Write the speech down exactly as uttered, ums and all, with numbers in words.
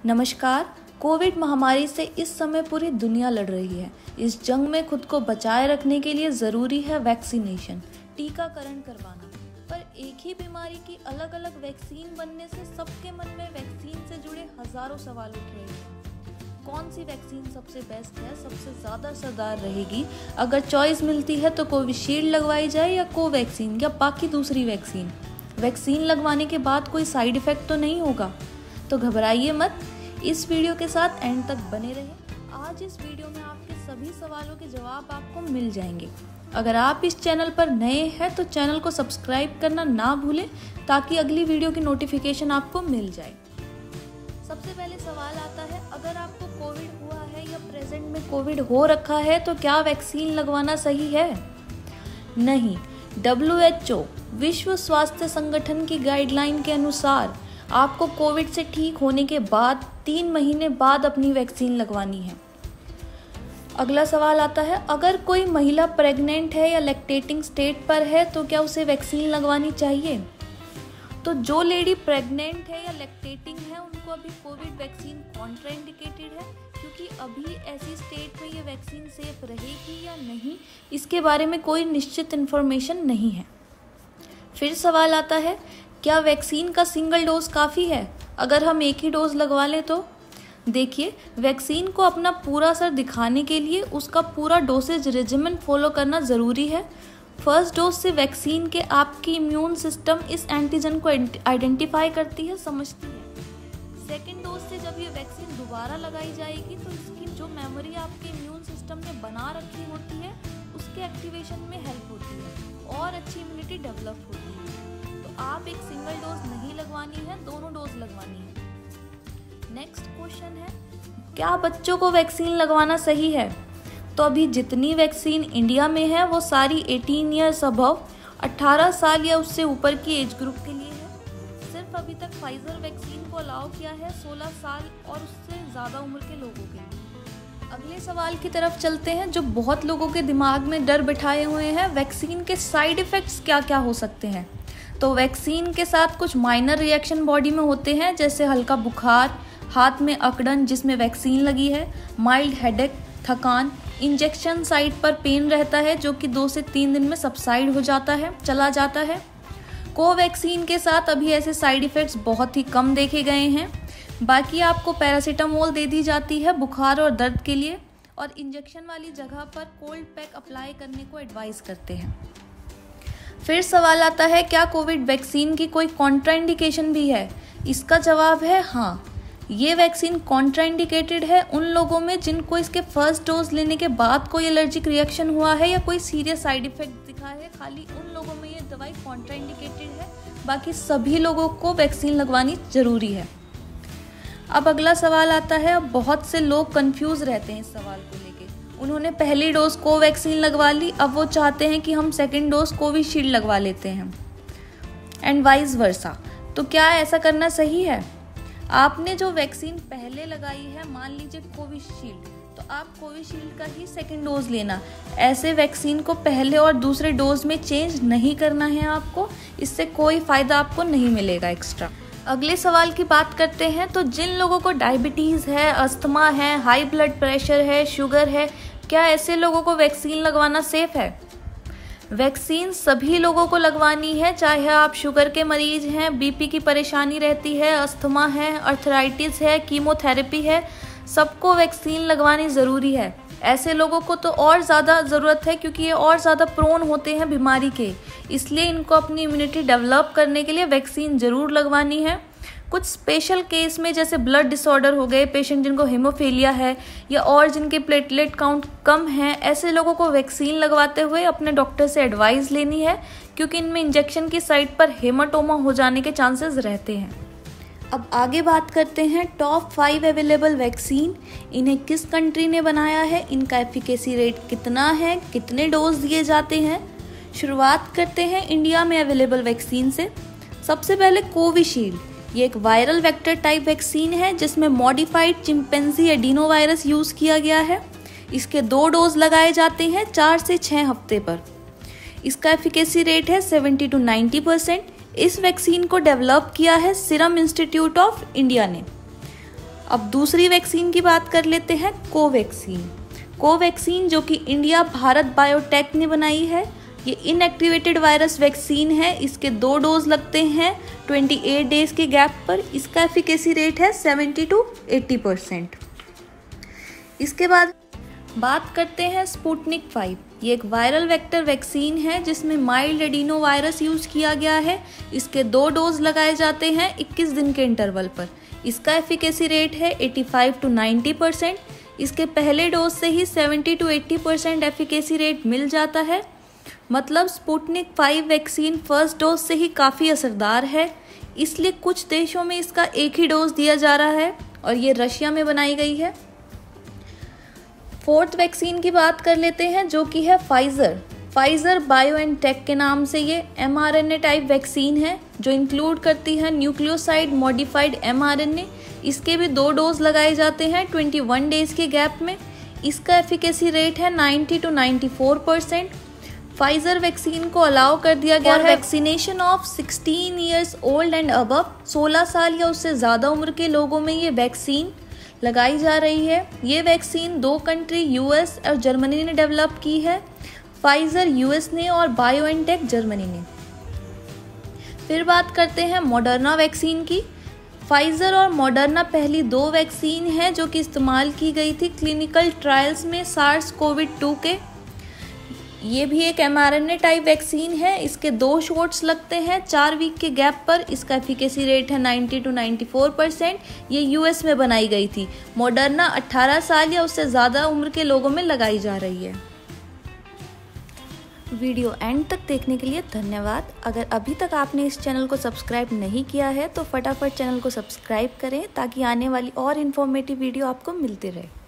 नमस्कार। कोविड महामारी से इस समय पूरी दुनिया लड़ रही है। इस जंग में खुद को बचाए रखने के लिए ज़रूरी है वैक्सीनेशन, टीकाकरण करवाना। पर एक ही बीमारी की अलग अलग वैक्सीन बनने से सबके मन में वैक्सीन से जुड़े हजारों सवाल उठ रहे हैं। कौन सी वैक्सीन सबसे बेस्ट है, सबसे ज़्यादा असरदार रहेगी? अगर चॉइस मिलती है तो कोविशील्ड लगवाई जाए या कोवैक्सीन या बाकी दूसरी वैक्सीन? वैक्सीन लगवाने के बाद कोई साइड इफ़ेक्ट तो नहीं होगा? तो घबराइए मत, इस वीडियो के साथ एंड तक बने रहें। आज इस वीडियो में आपके सभी सवालों के जवाब आपको मिल जाएंगे। अगर आप इस चैनल पर नए हैं तो चैनल को सब्सक्राइब करना ना भूलें ताकि अगली वीडियो की नोटिफिकेशन आपको मिल जाए। सबसे पहले सवाल आता है, अगर आपको कोविड हुआ है या प्रेजेंट में कोविड हो रखा है तो क्या वैक्सीन लगवाना सही है? नहीं। डब्ल्यू एच ओ विश्व स्वास्थ्य संगठन की गाइडलाइन के अनुसार आपको कोविड से ठीक होने के बाद तीन महीने बाद अपनी वैक्सीन लगवानी है। अगला सवाल आता है, अगर कोई महिला प्रेग्नेंट है या लैक्टेटिंग स्टेट पर है तो क्या उसे वैक्सीन लगवानी चाहिए? तो जो लेडी प्रेग्नेंट है या लैक्टेटिंग है उनको अभी कोविड वैक्सीन कॉन्ट्राइंडिकेटेड है, क्योंकि अभी ऐसी स्टेट में ये वैक्सीन सेफ रहेगी या नहीं इसके बारे में कोई निश्चित इन्फॉर्मेशन नहीं है। फिर सवाल आता है, क्या वैक्सीन का सिंगल डोज काफ़ी है? अगर हम एक ही डोज लगवा लें तो? देखिए, वैक्सीन को अपना पूरा असर दिखाने के लिए उसका पूरा डोसेज रेजिमेंट फॉलो करना ज़रूरी है। फर्स्ट डोज से वैक्सीन के आपकी इम्यून सिस्टम इस एंटीजन को आइडेंटिफाई करती है, समझती है। सेकेंड डोज से जब ये वैक्सीन दोबारा लगाई जाएगी तो इसकी जो मेमोरी आपके इम्यून सिस्टम ने बना रखी होती है उसके एक्टिवेशन में हेल्प होती है और अच्छी इम्यूनिटी डेवलप होती है। आप एक सिंगल डोज नहीं लगवानी है, दोनों डोज लगवानी है। नेक्स्ट क्वेश्चन है, क्या बच्चों को वैक्सीन लगवाना सही है? तो अभी जितनी वैक्सीन इंडिया में है वो सारी अठारह इयर्स अबव, अठारह साल या उससे ऊपर की एज ग्रुप के लिए है। सिर्फ अभी तक फाइजर वैक्सीन को अलाउ किया है सोलह साल और उससे ज़्यादा उम्र के लोगों के लिए। अगले सवाल की तरफ चलते हैं जो बहुत लोगों के दिमाग में डर बिठाए हुए हैं, वैक्सीन के साइड इफ़ेक्ट्स क्या क्या हो सकते हैं? तो वैक्सीन के साथ कुछ माइनर रिएक्शन बॉडी में होते हैं, जैसे हल्का बुखार, हाथ में अकड़न जिसमें वैक्सीन लगी है, माइल्ड हेडेक, थकान, इंजेक्शन साइट पर पेन रहता है जो कि दो से तीन दिन में सबसाइड हो जाता है, चला जाता है। कोवैक्सीन के साथ अभी ऐसे साइड इफ़ेक्ट्स बहुत ही कम देखे गए हैं। बाकी आपको पैरासीटामोल दे दी जाती है बुखार और दर्द के लिए, और इंजेक्शन वाली जगह पर कोल्ड पैक अप्लाई करने को एडवाइस करते हैं। फिर सवाल आता है, क्या कोविड वैक्सीन की कोई कॉन्ट्राइंडिकेशन भी है? इसका जवाब है हाँ। ये वैक्सीन कॉन्ट्राइंडिकेटेड है उन लोगों में जिनको इसके फर्स्ट डोज लेने के बाद कोई एलर्जिक रिएक्शन हुआ है या कोई सीरियस साइड इफेक्ट दिखा है। खाली उन लोगों में ये दवाई कॉन्ट्राइंडिकेटेड है, बाकी सभी लोगों को वैक्सीन लगवानी जरूरी है। अब अगला सवाल आता है, अब बहुत से लोग कंफ्यूज रहते हैं इस सवाल को लेके। उन्होंने पहली डोज कोवैक्सीन लगवा ली, अब वो चाहते हैं कि हम सेकेंड डोज कोविशील्ड लगवा लेते हैं एंड वाइस वर्सा। तो क्या ऐसा करना सही है? आपने जो वैक्सीन पहले लगाई है, मान लीजिए कोविशील्ड, तो आप कोविशील्ड का ही सेकेंड डोज लेना। ऐसे वैक्सीन को पहले और दूसरे डोज में चेंज नहीं करना है आपको, इससे कोई फ़ायदा आपको नहीं मिलेगा एक्स्ट्रा। अगले सवाल की बात करते हैं, तो जिन लोगों को डायबिटीज़ है, अस्थमा है, हाई ब्लड प्रेशर है, शुगर है, क्या ऐसे लोगों को वैक्सीन लगवाना सेफ है? वैक्सीन सभी लोगों को लगवानी है, चाहे आप शुगर के मरीज हैं, बीपी की परेशानी रहती है, अस्थमा है, अर्थराइटिस है, कीमोथेरेपी है, सबको वैक्सीन लगवानी ज़रूरी है। ऐसे लोगों को तो और ज़्यादा ज़रूरत है क्योंकि ये और ज़्यादा प्रोन होते हैं बीमारी के, इसलिए इनको अपनी इम्यूनिटी डेवलप करने के लिए वैक्सीन ज़रूर लगवानी है। कुछ स्पेशल केस में जैसे ब्लड डिसऑर्डर हो गए, पेशेंट जिनको हेमोफीलिया है या और जिनके प्लेटलेट काउंट कम है, ऐसे लोगों को वैक्सीन लगवाते हुए अपने डॉक्टर से एडवाइस लेनी है, क्योंकि इनमें इंजेक्शन की साइट पर हेमाटोमा हो जाने के चांसेस रहते हैं। अब आगे बात करते हैं टॉप फाइव अवेलेबल वैक्सीन, इन्हें किस कंट्री ने बनाया है, इनका एफिकेसी रेट कितना है, कितने डोज दिए जाते हैं। शुरुआत करते हैं इंडिया में अवेलेबल वैक्सीन से। सबसे पहले कोविशील्ड, ये एक वायरल वेक्टर टाइप वैक्सीन है जिसमें मॉडिफाइड चिंपैंजी एडिनोवायरस यूज़ किया गया है। इसके दो डोज लगाए जाते हैं चार से छः हफ्ते पर। इसका एफिकेसी रेट है सेवेंटी टू नाइन्टी परसेंट। इस वैक्सीन को डेवलप किया है सीरम इंस्टीट्यूट ऑफ इंडिया ने। अब दूसरी वैक्सीन की बात कर लेते हैं, कोवैक्सीन। कोवैक्सीन जो कि इंडिया भारत बायोटेक ने बनाई है, ये इनएक्टिवेटेड वायरस वैक्सीन है। इसके दो डोज लगते हैं अट्ठाईस डेज के गैप पर। इसका एफिकेसी रेट है सत्तर टू अस्सी परसेंट। इसके बाद बात करते हैं स्पुतनिक फाइव। ये एक वायरल वेक्टर वैक्सीन है जिसमें माइल्ड एडिनो वायरस यूज किया गया है। इसके दो डोज लगाए जाते हैं इक्कीस दिन के इंटरवल पर। इसका एफिकेसी रेट है पचासी टू नब्बे परसेंट। इसके पहले डोज से ही सत्तर टू अस्सी परसेंट एफिकेसी रेट मिल जाता है। मतलब Sputnik five vaccine first dose से ही काफ़ी असरदार है, इसलिए कुछ देशों में इसका एक ही डोज दिया जा रहा है और ये रशिया में बनाई गई है। फोर्थ वैक्सीन की बात कर लेते हैं जो कि है फाइजर। फाइजर बायोएनटेक के नाम से ये एमआरएनए टाइप वैक्सीन है जो इंक्लूड करती है न्यूक्लियोसाइड मॉडिफाइड एमआरएनए। इसके भी दो डोज लगाए जाते हैं इक्कीस डेज के गैप में। इसका एफिकेसी रेट है नब्बे टू चौरानवे परसेंट। फाइजर वैक्सीन को अलाउ कर दिया गया है वैक्सीनेशन ऑफ सोलह इयर्स ओल्ड एंड अबव। सोलह साल या उससे ज़्यादा उम्र के लोगों में ये वैक्सीन लगाई जा रही है। ये वैक्सीन दो कंट्री यूएस और जर्मनी ने डेवलप की है, फाइजर यूएस ने और बायोएनटेक जर्मनी ने। फिर बात करते हैं मॉडर्ना वैक्सीन की। फाइजर और मॉडर्ना पहली दो वैक्सीन हैं जो कि इस्तेमाल की गई थी क्लिनिकल ट्रायल्स में सार्स कोविड टू के। ये भी एक एमआरएनए टाइप वैक्सीन है। इसके दो शॉट्स लगते हैं चार वीक के गैप पर। इसका एफिकेसी रेट है नब्बे टू चौरानवे परसेंट। ये यूएस में बनाई गई थी। मॉडर्ना अठारह साल या उससे ज़्यादा उम्र के लोगों में लगाई जा रही है। वीडियो एंड तक देखने के लिए धन्यवाद। अगर अभी तक आपने इस चैनल को सब्सक्राइब नहीं किया है तो फटाफट चैनल को सब्सक्राइब करें ताकि आने वाली और इन्फॉर्मेटिव वीडियो आपको मिलती रहे।